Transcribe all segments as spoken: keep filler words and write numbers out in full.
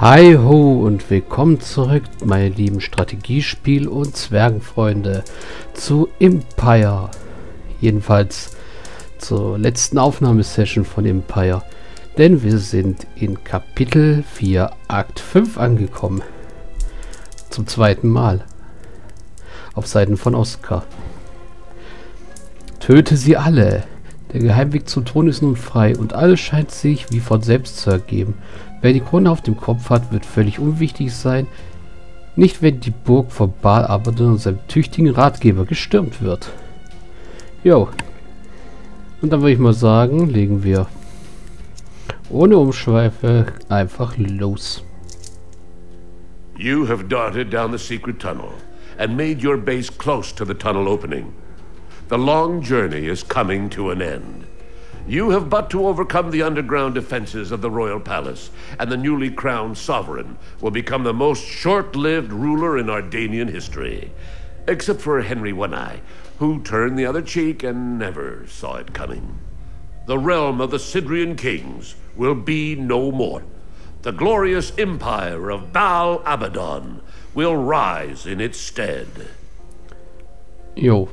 Hi ho und willkommen zurück, meine lieben Strategiespiel- und Zwergenfreunde, zu Empire. Jedenfalls zur letzten Aufnahmesession von Empire. Denn wir sind in Kapitel vier, Akt fünf angekommen. Zum zweiten Mal. Auf Seiten von Oskar. Töte sie alle. Der Geheimweg zum Thron ist nun frei und alles scheint sich wie von selbst zu ergeben. Wer die Krone auf dem Kopf hat, wird völlig unwichtig sein. Nicht wenn die Burg von Baal Abaddon und seinem tüchtigen Ratgeber gestürmt wird. Jo. Und dann würde ich mal sagen, legen wir ohne Umschweife einfach los. You have darted down the secret tunnel and made your base close to the tunnel opening. The long journey is coming to an end. You have but to overcome the underground defenses of the royal palace, and the newly crowned sovereign will become the most short-lived ruler in Ardanian history. Except for Henry One-Eye, who turned the other cheek and never saw it coming. The realm of the Sidrian kings will be no more. The glorious empire of Baal Abaddon will rise in its stead. Jo.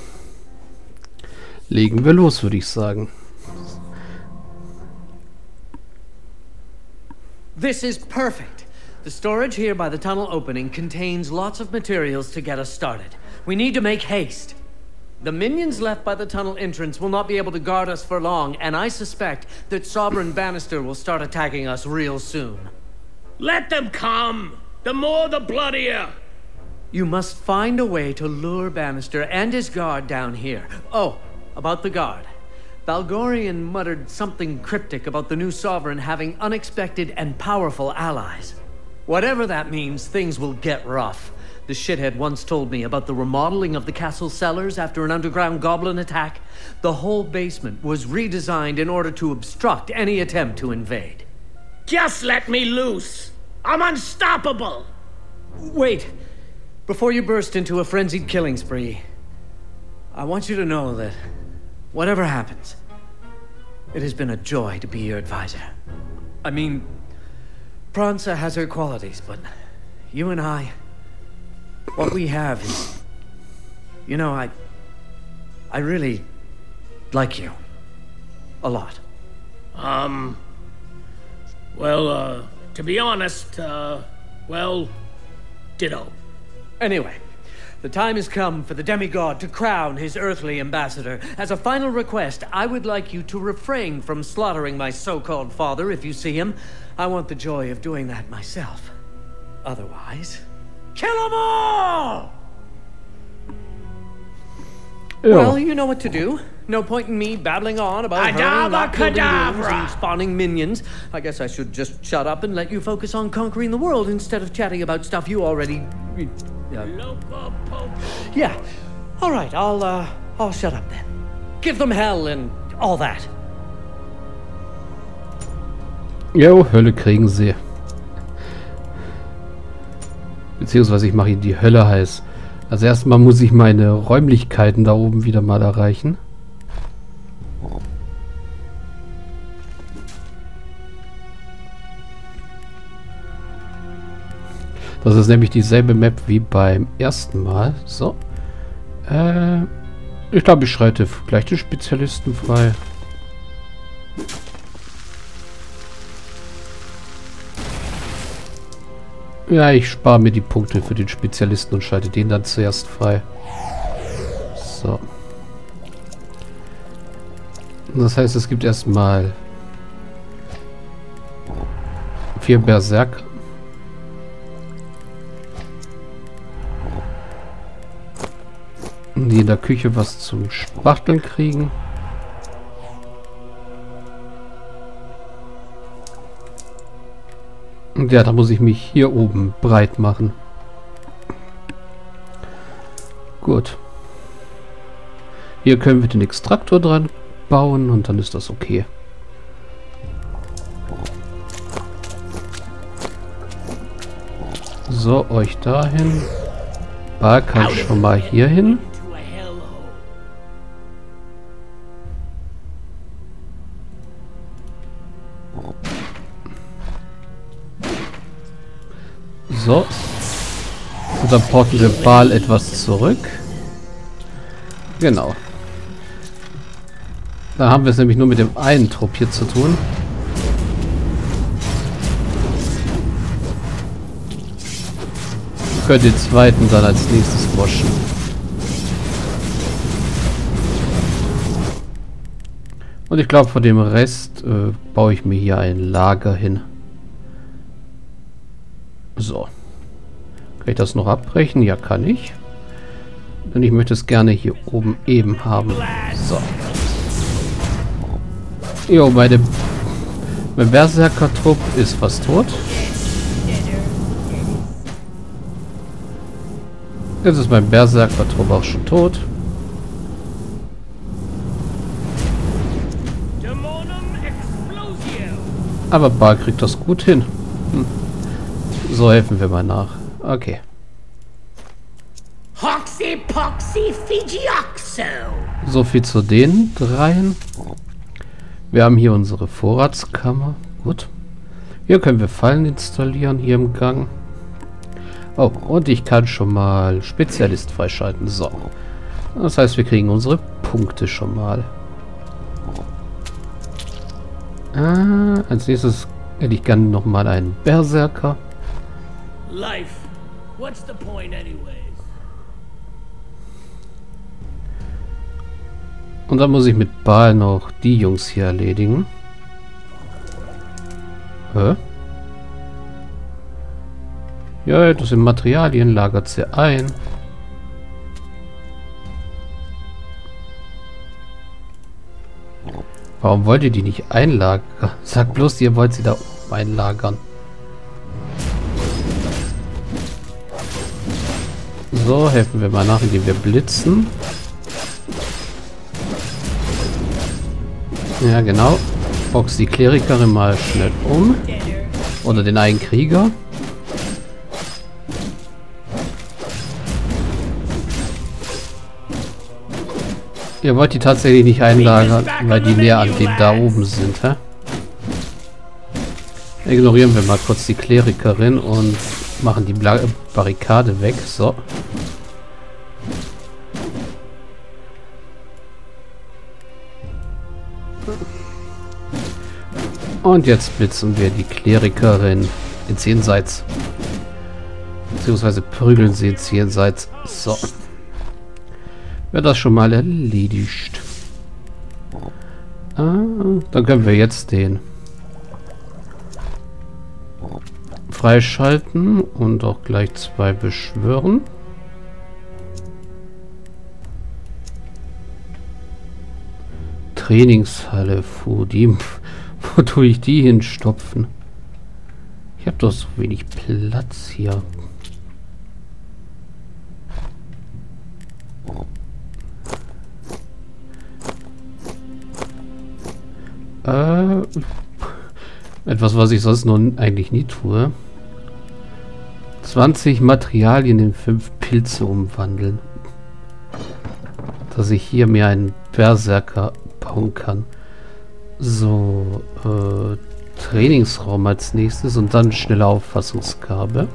Legen wir los, würde ich sagen. This is perfect. The storage here by the tunnel opening contains lots of materials to get us started. We need to make haste. The minions left by the tunnel entrance will not be able to guard us for long, and I suspect that Sovereign Bannister will start attacking us real soon. Let them come! The more the bloodier! You must find a way to lure Bannister and his guard down here. Oh, about the guard. Balgorian muttered something cryptic about the new sovereign having unexpected and powerful allies. Whatever that means, things will get rough. The shithead once told me about the remodeling of the castle cellars after an underground goblin attack. The whole basement was redesigned in order to obstruct any attempt to invade. Just let me loose! I'm unstoppable! Wait! Before you burst into a frenzied killing spree, I want you to know that whatever happens, it has been a joy to be your advisor. I mean, Pranza has her qualities, but you and I, what we have is, you know, I, I really like you. A lot. Um, well, uh, to be honest, uh, well, ditto. Anyway. The time has come for the demigod to crown his earthly ambassador. As a final request, I would like you to refrain from slaughtering my so-called father if you see him. I want the joy of doing that myself. Otherwise, kill them all! Ja. Well, you know what to do. No point in me babbling on about hurling, not building rooms and spawning minions. I guess I should just shut up and let you focus on conquering the world instead of chatting about stuff you already... Uh, yeah. All right, I'll, uh, I'll shut up then. Give them hell and all that. Jo, Hölle kriegen sie. Beziehungsweise ich mache ihnen die Hölle heiß. Also erstmal muss ich meine Räumlichkeiten da oben wieder mal erreichen. Das ist nämlich dieselbe Map wie beim ersten Mal. So. Äh, ich glaube, ich schreite gleich den Spezialisten frei. Ja, ich spare mir die Punkte für den Spezialisten und schalte den dann zuerst frei. So. Das heißt, es gibt erstmal vier Berserker. Die in der Küche was zum Spachteln kriegen. Und ja, da muss ich mich hier oben breit machen. Gut. Hier können wir den Extraktor dran bauen und dann ist das okay. So, euch dahin. Bar kann schon mal hier hin. So. Und dann porten wir Baal etwas zurück. Genau. Da haben wir es nämlich nur mit dem einen Trupp hier zu tun. Ich könnte den zweiten dann als nächstes waschen. Und ich glaube, von dem Rest äh, baue ich mir hier ein Lager hin. So. Kann ich das noch abbrechen? Ja, kann ich. Denn ich möchte es gerne hier oben eben haben. So. Jo, meine, mein Berserker-Trupp ist fast tot. Jetzt ist mein Berserker-Trupp auch schon tot. Aber Baal kriegt das gut hin. Hm. So, helfen wir mal nach. Okay. Hoxy Poxy Fijiaxo. So viel zu den dreien. Wir haben hier unsere Vorratskammer. Gut. Hier können wir Fallen installieren, hier im Gang. Oh, und ich kann schon mal Spezialist freischalten. So. Das heißt, wir kriegen unsere Punkte schon mal. Ah, als nächstes hätte ich gerne nochmal einen Berserker. Life. What's the point anyways? Und dann muss ich mit Baal noch die Jungs hier erledigen. Hä? Ja, das sind Materialien, lagert sie ein. Warum wollt ihr die nicht einlagern? Sagt bloß, ihr wollt sie da einlagern. So, helfen wir mal nach, indem wir blitzen. Ja, genau. Box die Klerikerin mal schnell um. Oder den einen Krieger. Ihr wollt die tatsächlich nicht einlagern, weil die näher an dem da oben sind, hä? Ignorieren wir mal kurz die Klerikerin und machen die Bla Barrikade weg. So. Und jetzt blitzen wir die Klerikerin ins Jenseits. Beziehungsweise prügeln sie ins Jenseits. So. Wird das schon mal erledigt. Ah, dann können wir jetzt den freischalten und auch gleich zwei beschwören. Trainingshalle, Fu, die, wo tue ich die hinstopfen? Ich habe doch so wenig Platz hier. Äh, etwas, was ich sonst noch eigentlich nie tue. zwanzig Materialien in fünf Pilze umwandeln. Dass ich hier mir einen Berserker bauen kann. So, äh, Trainingsraum als nächstes und dann schnelle Auffassungsgabe.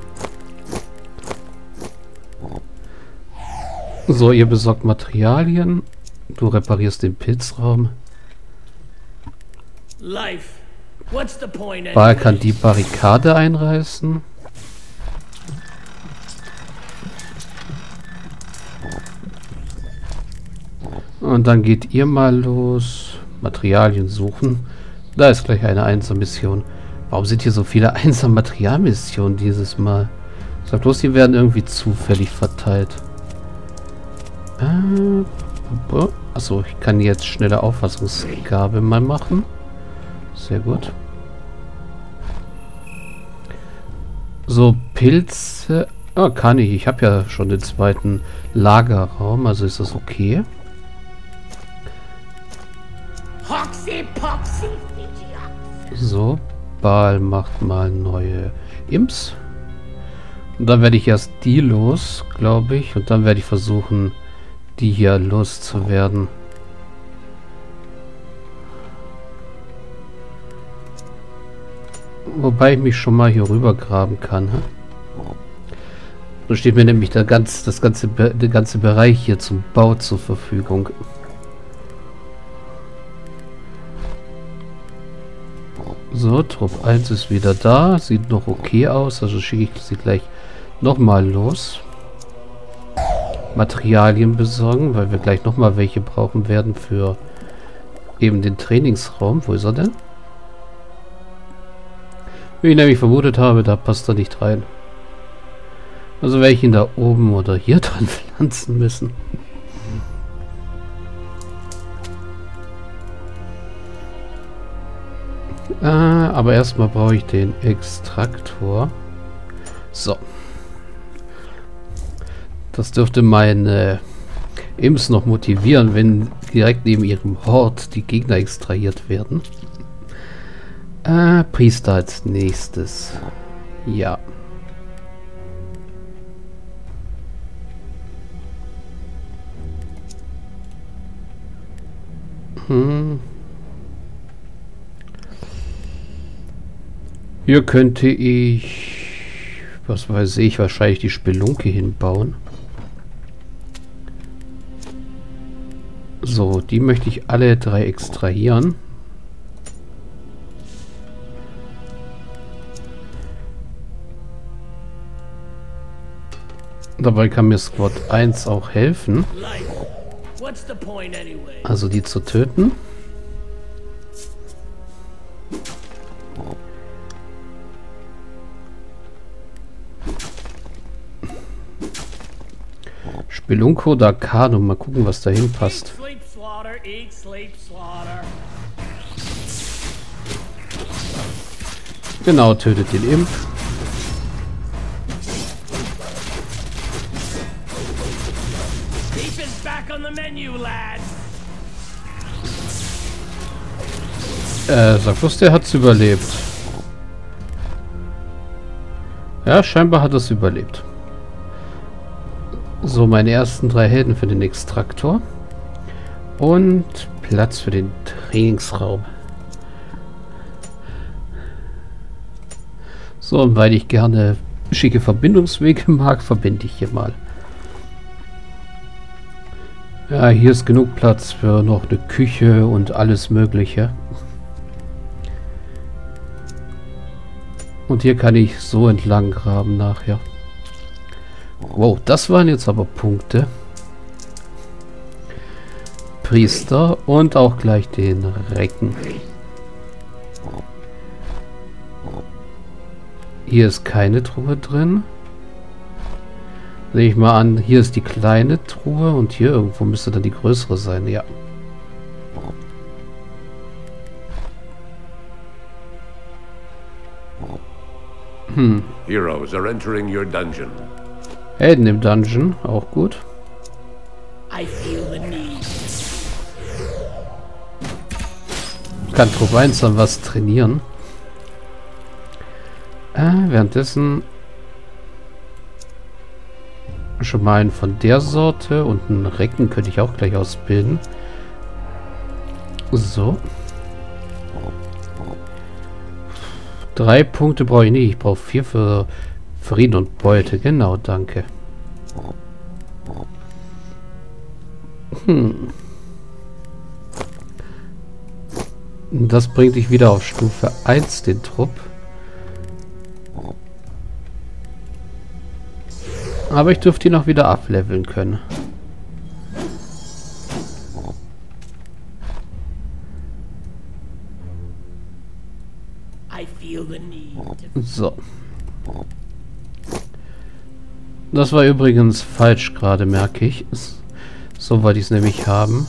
So, ihr besorgt Materialien. Du reparierst den Pilzraum. Baal kann die Barrikade einreißen. Und dann geht ihr mal los. Materialien suchen. Da ist gleich eine Einser-Mission. Warum sind hier so viele Einser-Materialmissionen dieses Mal? Sag bloß, die werden irgendwie zufällig verteilt. Äh, achso, ich kann jetzt schnelle Auffassungsgabe mal machen. Sehr gut. So, Pilze. Ah, kann ich. Ich habe ja schon den zweiten Lagerraum, also ist das okay. So, Baal macht mal neue Imps. Und dann werde ich erst die los, glaube ich. Und dann werde ich versuchen, die hier loszuwerden. Wobei ich mich schon mal hier rüber graben kann. Hä? So steht mir nämlich der ganz, das ganze, der ganze Bereich hier zum Bau zur Verfügung. So, Trupp eins ist wieder da. Sieht noch okay aus. Also schicke ich sie gleich nochmal los. Materialien besorgen, weil wir gleich nochmal welche brauchen werden für eben den Trainingsraum. Wo ist er denn? Wie ich nämlich vermutet habe, da passt er nicht rein. Also werde ich ihn da oben oder hier dran pflanzen müssen. Äh, aber erstmal brauche ich den Extraktor. So. Das dürfte meine Imps noch motivieren, wenn direkt neben ihrem Hort die Gegner extrahiert werden. Äh, Priester als nächstes. Ja. Hm. Hier könnte ich, was weiß ich, wahrscheinlich die Spelunke hinbauen. So, die möchte ich alle drei extrahieren. Dabei kann mir Squad eins auch helfen. Also die zu töten. Spelunko oder Kano, mal gucken, was dahin passt. Genau, tötet den Imp. Äh, sag bloß, der hat's überlebt. Ja, scheinbar hat es überlebt. So, meine ersten drei Helden für den Extraktor. Und Platz für den Trainingsraum. So, und weil ich gerne schicke Verbindungswege mag, verbinde ich hier mal. Ja, hier ist genug Platz für noch eine Küche und alles Mögliche. Und hier kann ich so entlang graben nachher. Wow, das waren jetzt aber Punkte. Priester und auch gleich den Recken. Hier ist keine Truhe drin. Sehe ich mal an, hier ist die kleine Truhe und hier irgendwo müsste dann die größere sein, ja. Hm. Heroes are entering your dungeon. Helden im Dungeon, auch gut. I feel the need. Kann Trupp eins dann was trainieren. Äh, währenddessen schon mal einen von der Sorte und einen Recken könnte ich auch gleich ausbilden. So. Drei Punkte brauche ich nicht. Ich brauche vier für Frieden und Beute. Genau, danke. Hm. Das bringt dich wieder auf Stufe eins, den Trupp. Aber ich dürfte ihn auch wieder ableveln können. So. Das war übrigens falsch gerade, merke ich. So wollte ich es nämlich haben.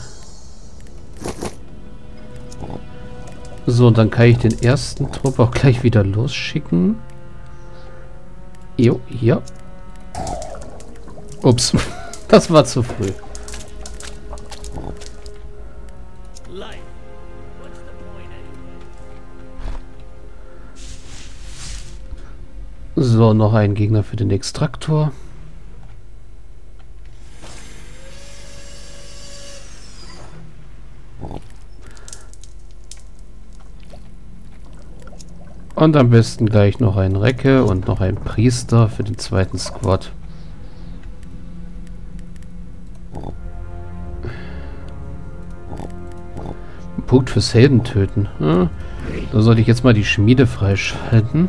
So, dann kann ich den ersten Trupp auch gleich wieder losschicken. Jo, ja. Ups, das war zu früh. So, noch ein Gegner für den Extraktor. Und am besten gleich noch ein Recke und noch ein Priester für den zweiten Squad. Punkt fürs Heldentöten. Hm. Da sollte ich jetzt mal die Schmiede freischalten.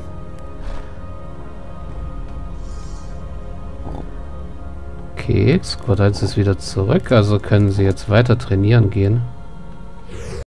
Okay, Squad eins ist wieder zurück, also können sie jetzt weiter trainieren gehen.